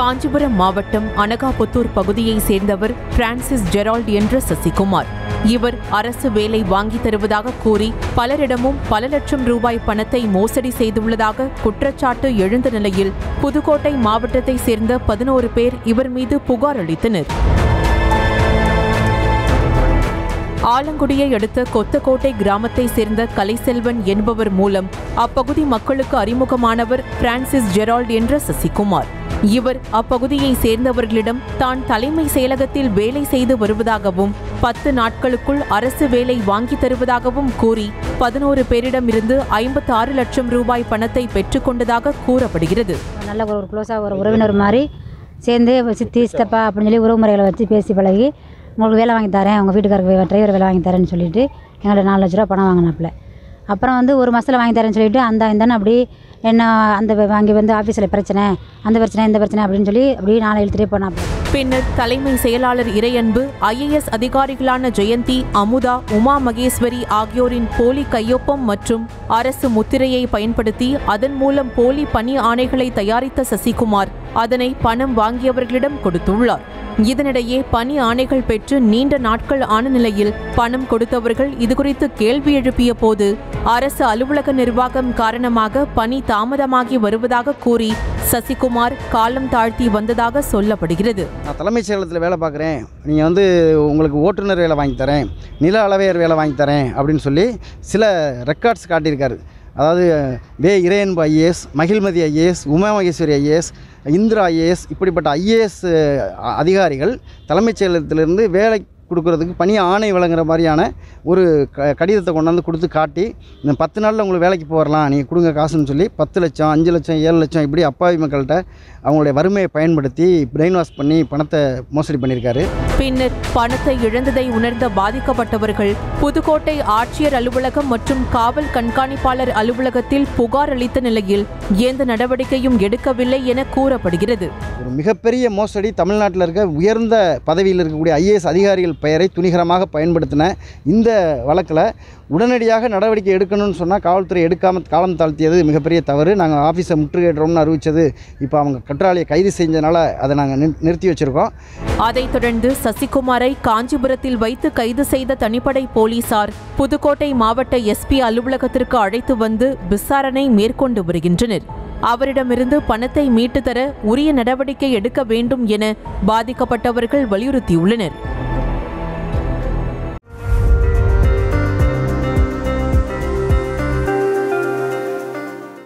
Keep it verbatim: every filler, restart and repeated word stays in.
காஞ்சிபுரம் மாவட்டம் அனகாபுத்தூர் பகுதியை சேர்ந்தவர் பிரான்சிஸ் ஜெரால்ட் என்ற சசிகுமார். இவர் அரசு வேலை வாங்கி தருவதாக கூறி பலரிடமும் பல லட்சம் ரூபாய் பணத்தை மோசடி செய்துள்ளதாக குற்றச்சாட்டு எழுந்த நிலையில் புதுக்கோட்டை மாவட்டத்தை சேர்ந்த பதினோரு பேர் இவர் மீது புகார் அளித்தனர். ஆலங்குடியை அடுத்த கொத்தக்கோட்டை கிராமத்தை சேர்ந்த கலைசெல்வன் என்பவர் மூலம் அப்பகுதி மக்களுக்கு அறிமுகமானவர் பிரான்சிஸ் ஜெரால்ட் என்ற சசிகுமார். இவர் அப்பகுதியை சேர்ந்தவர்களிடம் தான் தலைமை செயலகத்தில் வேலை செய்து வருவதாகவும் பத்து நாட்களுக்குள் அரசு வேலை வாங்கி தருவதாகவும் கூறி பதினோரு பேரிடமிருந்து ஐம்பத்தி ஆறு லட்சம் ரூபாய் பணத்தை பெற்றுக்கொண்டதாக கூறப்படுகிறது. நல்ல ஒரு க்ளோஸாக ஒரு உறவினர் மாதிரி சேர்ந்து சித்தி சித்தப்பா அப்படின்னு சொல்லி உறவு முறைகளை வச்சு பேசி பழகி உங்களுக்கு வேலை வாங்கி தரேன், உங்கள் வீட்டுக்காரருக்கு டிரைவர் வேலை வாங்கி தரேன்னு சொல்லிட்டு எங்கள்கிட்ட நாலு லட்ச ரூபா பணம் வாங்கினாப்புல. அப்புறம் வந்து ஒரு மாதத்தில் வாங்கி தரேன்னு சொல்லிட்டு அந்த இந்தானே அப்படி என்ன அந்த அங்கே வந்து ஆஃபீஸில் பிரச்சனை அந்த பிரச்சனை இந்த பிரச்சனை அப்படின்னு சொல்லி அப்படியே நாளை இழுத்துட்டே போனாப்புல. பின்னர் தலைமை செயலாளர் இறையன்பு, ஐஏஎஸ் அதிகாரிகளான ஜெயந்தி, அமுதா, உமா மகேஸ்வரி ஆகியோரின் போலி கையொப்பம் மற்றும் அரசு முத்திரையை பயன்படுத்தி அதன் மூலம் போலி பணி ஆணைகளை தயாரித்த சசிகுமார் அதனை பணம் வாங்கியவர்களிடம் கொடுத்துள்ளார். இதனிடையே பணி ஆணைகள் பெற்று நீண்ட நாட்கள் ஆன நிலையில் பணம் கொடுத்தவர்கள் இதுகுறித்து கேள்வி எழுப்பிய போது அரசு அலுவலக நிர்வாகம் காரணமாக பணி தாமதமாகி வருவதாக கூறி சசிகுமார் காலம் தாழ்த்தி வந்ததாக சொல்லப்படுகிறது. நான் தலைமைச் செயலகத்தில் வேலை பார்க்குறேன், நீங்கள் வந்து உங்களுக்கு ஓட்டுநர் வேலை வாங்கி தரேன், நில அளவையர் வேலை வாங்கி தரேன் அப்படின்னு சொல்லி சில ரெக்கார்ட்ஸ் காட்டியிருக்காரு. அதாவது V Iraianbu IAS, Magizhmathi IAS, Uma Maheswari IAS, Indira IAS இப்படிப்பட்ட ஐஏஎஸ் அதிகாரிகள் தலைமைச் செயலகத்திலிருந்து வேலை கொடுக்குறதுக்கு பணி ஆணை வழங்குற மாதிரியான ஒரு க கடிதத்தை கொண்டாந்து கொடுத்து காட்டி இந்த பத்து நாளில் உங்களுக்கு வேலைக்கு போகலாம், நீங்கள் கொடுங்க காசுன்னு சொல்லி பத்து லட்சம் அஞ்சு லட்சம் ஏழு லட்சம் இப்படி அப்பாவி மக்கள்கிட்ட அவங்களுடைய வறுமையை பயன்படுத்தி பிரெயின் வாஷ் பண்ணி பணத்தை மோசடி பண்ணியிருக்காரு. பின்னர் பணத்தை இழந்ததை உணர்ந்த பாதிக்கப்பட்டவர்கள் புதுக்கோட்டை ஆட்சியர் அலுவலகம் மற்றும் காவல் கண்காணிப்பாளர் அலுவலகத்தில் புகார் அளித்த நிலையில் எந்த நடவடிக்கையும் எடுக்கவில்லை என கூறப்படுகிறது. ஒரு மிகப்பெரிய மோசடி தமிழ்நாட்டில் இருக்க உயர்ந்த பதவியில் இருக்கக்கூடிய ஐஏஎஸ் அதிகாரிகள் பெயரை துணிகரமாக பயன்படுத்தின இந்த வழக்கில் உடனடியாக நடவடிக்கை எடுக்கணும்னு சொன்னால் காவல்துறை எடுக்காமல் காலம் தாழ்த்தியது மிகப்பெரிய தவறு. நாங்கள் ஆஃபீஸை முற்றுகையிடுறோம்னு அறிவித்தது இப்போ அவங்க குற்றவாளியை கைது செஞ்சதுனால அதை நாங்கள் நிறுத்தி வச்சுருக்கோம். அதைத் தொடர்ந்து சசிகுமாரை காஞ்சிபுரத்தில் வைத்து கைது செய்த தனிப்படை போலீசார் புதுக்கோட்டை மாவட்ட எஸ்பி அலுவலகத்திற்கு அழைத்து வந்து விசாரணை மேற்கொண்டு வருகின்றனர். அவரிடமிருந்து பணத்தை மீட்டு தர உரிய நடவடிக்கை எடுக்க வேண்டும் என பாதிக்கப்பட்டவர்கள் வலியுறுத்தியுள்ளனர்.